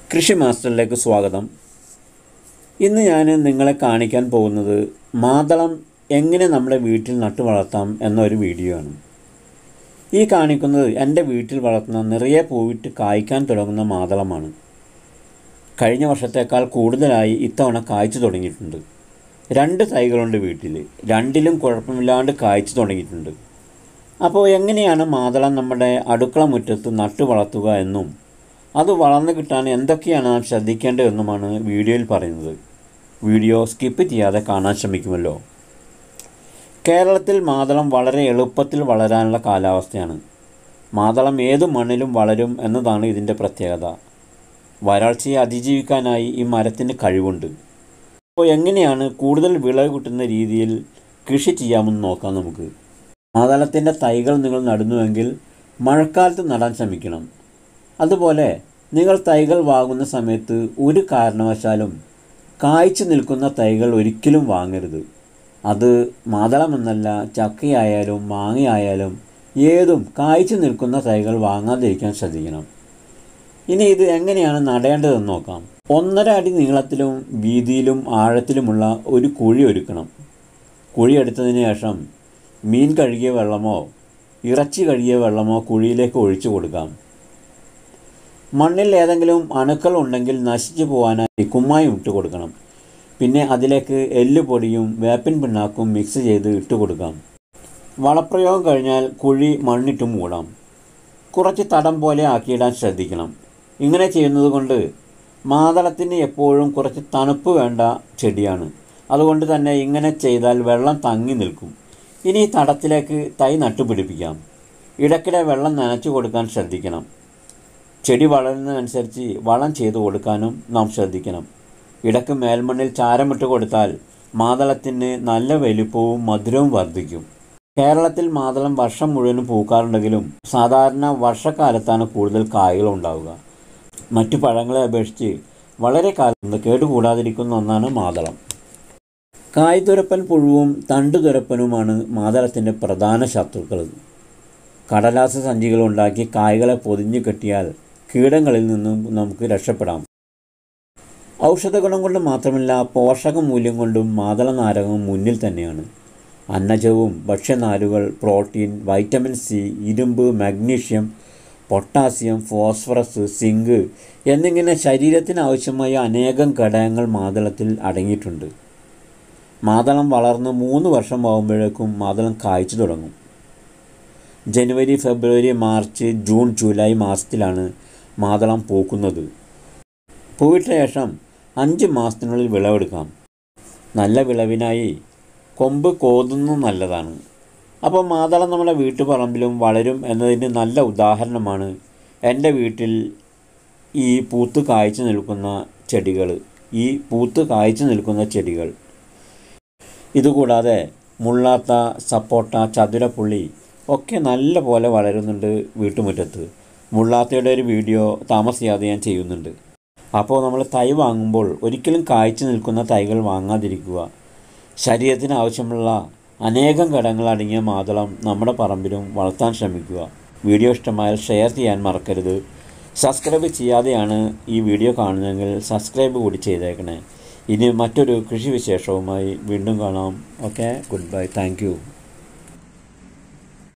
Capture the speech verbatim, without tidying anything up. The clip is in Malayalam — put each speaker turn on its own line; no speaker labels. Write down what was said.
കൃഷി മാസ്റ്ററിലേക്ക് സ്വാഗതം. ഇന്ന് ഞാൻ നിങ്ങളെ കാണിക്കാൻ പോകുന്നത് മാതളം എങ്ങനെ നമ്മുടെ വീട്ടിൽ നട്ടു വളർത്താം എന്നൊരു വീഡിയോ ആണ്. ഈ കാണിക്കുന്നത് എൻ്റെ വീട്ടിൽ വളർത്തുന്ന നിറയെ പൂവിട്ട് കായ്ക്കാൻ തുടങ്ങുന്ന മാതളമാണ്. കഴിഞ്ഞ വർഷത്തേക്കാൾ കൂടുതലായി ഇത്തവണ കായ്ച്ചു തുടങ്ങിയിട്ടുണ്ട്. രണ്ട് തൈകളുണ്ട് വീട്ടിൽ, രണ്ടിലും കുഴപ്പമില്ലാണ്ട് കായ്ച്ചു തുടങ്ങിയിട്ടുണ്ട്. അപ്പോൾ എങ്ങനെയാണ് മാതളം നമ്മുടെ അടുക്കള മുറ്റത്ത് നട്ടു വളർത്തുക എന്നും അത് വളർന്നു കിട്ടാൻ എന്തൊക്കെയാണ് നാം ശ്രദ്ധിക്കേണ്ടതെന്നുമാണ് വീഡിയോയിൽ പറയുന്നത്. വീഡിയോ സ്കിപ്പ് ചെയ്യാതെ കാണാൻ ശ്രമിക്കുമല്ലോ. കേരളത്തിൽ മാതളം വളരെ എളുപ്പത്തിൽ വളരാനുള്ള കാലാവസ്ഥയാണ്. മാതളം ഏതു മണ്ണിലും വളരും എന്നതാണ് ഇതിൻ്റെ പ്രത്യേകത. വരൾച്ചയെ അതിജീവിക്കാനായി ഈ മരത്തിന് കഴിവുണ്ട്. അപ്പോൾ എങ്ങനെയാണ് കൂടുതൽ വിളവ് കിട്ടുന്ന രീതിയിൽ കൃഷി ചെയ്യാമെന്ന് നോക്കാം നമുക്ക്. മാതളത്തിൻ്റെ തൈകൾ നിങ്ങൾ നടുന്നുവെങ്കിൽ മഴക്കാലത്ത് നടാൻ ശ്രമിക്കണം. അതുപോലെ നിങ്ങൾ തൈകൾ വാങ്ങുന്ന സമയത്ത് ഒരു കാരണവശാലും കായ്ച്ചു നിൽക്കുന്ന തൈകൾ ഒരിക്കലും വാങ്ങരുത്. അത് മാതളമെന്നല്ല, ചക്കയായാലും മാങ്ങയായാലും ഏതും കായ്ച്ചു നിൽക്കുന്ന തൈകൾ വാങ്ങാതിരിക്കാൻ ശ്രദ്ധിക്കണം. ഇനി ഇത് എങ്ങനെയാണ് നടേണ്ടതെന്ന് നോക്കാം. ഒന്നര അടി നീളത്തിലും വീതിയിലും ആഴത്തിലുമുള്ള ഒരു കുഴി ഒരുക്കണം. കുഴി എടുത്തതിന് ശേഷം മീൻ കഴുകിയ വെള്ളമോ ഇറച്ചി കഴുകിയ വെള്ളമോ കുഴിയിലേക്ക് ഒഴിച്ചു കൊടുക്കാം. മണ്ണിൽ ഏതെങ്കിലും അണുക്കൾ ഉണ്ടെങ്കിൽ നശിച്ചു പോകാനായി കുമ്മായം ഇട്ട് കൊടുക്കണം. പിന്നെ അതിലേക്ക് എല്ലുപൊടിയും വേപ്പിൻ പിണ്ണാക്കും മിക്സ് ചെയ്ത് ഇട്ട് കൊടുക്കാം. വളപ്രയോഗം കഴിഞ്ഞാൽ കുഴി മണ്ണിട്ട് മൂടാം. കുറച്ച് തടം പോലെ ആക്കിയിടാൻ ശ്രദ്ധിക്കണം. ഇങ്ങനെ ചെയ്യുന്നത് കൊണ്ട് മാതളത്തിന് എപ്പോഴും കുറച്ച് തണുപ്പ് വേണ്ട ചെടിയാണ്. അതുകൊണ്ട് തന്നെ ഇങ്ങനെ ചെയ്താൽ വെള്ളം തങ്ങി നിൽക്കും. ഇനി തടത്തിലേക്ക് തൈ നട്ടുപിടിപ്പിക്കാം. ഇടയ്ക്കിടെ വെള്ളം നനച്ചു കൊടുക്കാൻ ശ്രദ്ധിക്കണം. ചെടി വളരുന്നതനുസരിച്ച് വളം ചെയ്തു കൊടുക്കാനും നാം ശ്രദ്ധിക്കണം. ഇടയ്ക്ക് മേൽമണ്ണിൽ ചാരമിട്ട് കൊടുത്താൽ മാതളത്തിന് നല്ല വലിപ്പവും മധുരവും വർദ്ധിക്കും. കേരളത്തിൽ മാതളം വർഷം മുഴുവനും പൂക്കാറുണ്ടെങ്കിലും സാധാരണ വർഷക്കാലത്താണ് കൂടുതൽ കായ്കൾ ഉണ്ടാവുക. മറ്റു പഴങ്ങളെ അപേക്ഷിച്ച് വളരെ കാലം കേടുകൂടാതിരിക്കുന്ന ഒന്നാണ് മാതളം. കായ്തുരപ്പൻ പുഴുവും തണ്ടുതുരപ്പനുമാണ് മാതളത്തിൻ്റെ പ്രധാന ശത്രുക്കൾ. കടലാസ സഞ്ചികൾ ഉണ്ടാക്കി കായ്കളെ പൊതിഞ്ഞു കെട്ടിയാൽ കീടങ്ങളിൽ നിന്നും നമുക്ക് രക്ഷപ്പെടാം. ഔഷധ ഗുണം കൊണ്ട് മാത്രമല്ല, പോഷക മൂല്യം കൊണ്ടും മാതള നാരകം മുന്നിൽ തന്നെയാണ്. അന്നജവും ഭക്ഷ്യനാരുകൾ, പ്രോട്ടീൻ, വൈറ്റമിൻ സി, ഇരുമ്പ്, മഗ്നീഷ്യം, പൊട്ടാസ്യം, ഫോസ്ഫറസ്, സിങ്ക് എന്നിങ്ങനെ ശരീരത്തിന് ആവശ്യമായ അനേകം ഘടകങ്ങൾ മാതളത്തിൽ അടങ്ങിയിട്ടുണ്ട്. മാതളം വളർന്ന് മൂന്ന് വർഷം ആകുമ്പോഴേക്കും മാതളം കായ്ച്ചു തുടങ്ങും. ജനുവരി, ഫെബ്രുവരി, മാർച്ച്, ജൂൺ, ജൂലൈ മാസത്തിലാണ് മാതളം പൂക്കുന്നത്. പൂവിട്ട ശേഷം അഞ്ച് മാസത്തിനുള്ളിൽ വിളവെടുക്കാം. നല്ല വിളവിനായി കൊമ്പ് കോതുന്നത് നല്ലതാണ്. അപ്പോൾ മാതളം നമ്മുടെ വീട്ടുപറമ്പിലും വളരും എന്നതിന് നല്ല ഉദാഹരണമാണ് എൻ്റെ വീട്ടിൽ ഈ പൂത്ത് കായ്ച്ചു നിൽക്കുന്ന ചെടികൾ ഈ പൂത്ത് കായ്ച്ചു നിൽക്കുന്ന ചെടികൾ ഇതുകൂടാതെ മുള്ളാത്ത, സപ്പോട്ട, ചതുരപ്പുള്ളി ഒക്കെ നല്ല പോലെ വളരുന്നുണ്ട് വീട്ടുമുറ്റത്ത്. മുള്ളാത്തയുടെ ഒരു വീഡിയോ താമസിയാതെ ഞാൻ ചെയ്യുന്നുണ്ട്. അപ്പോൾ നമ്മൾ തൈ വാങ്ങുമ്പോൾ ഒരിക്കലും കായ്ച്ചു നിൽക്കുന്ന തൈകൾ വാങ്ങാതിരിക്കുക. ശരീരത്തിന് ആവശ്യമുള്ള അനേകം ഘടകങ്ങൾ അടങ്ങിയ മാതളം നമ്മുടെ പറമ്പിലും വളർത്താൻ ശ്രമിക്കുക. വീഡിയോ ഇഷ്ടമായാൽ ഷെയർ ചെയ്യാൻ മറക്കരുത്. സബ്സ്ക്രൈബ് ചെയ്യാതെയാണ് ഈ വീഡിയോ കാണുന്നതെങ്കിൽ സബ്സ്ക്രൈബ് കൂടി ചെയ്തേക്കണേ. ഇനി മറ്റൊരു കൃഷി വിശേഷവുമായി വീണ്ടും കാണാം. Okay, good bye, thank U.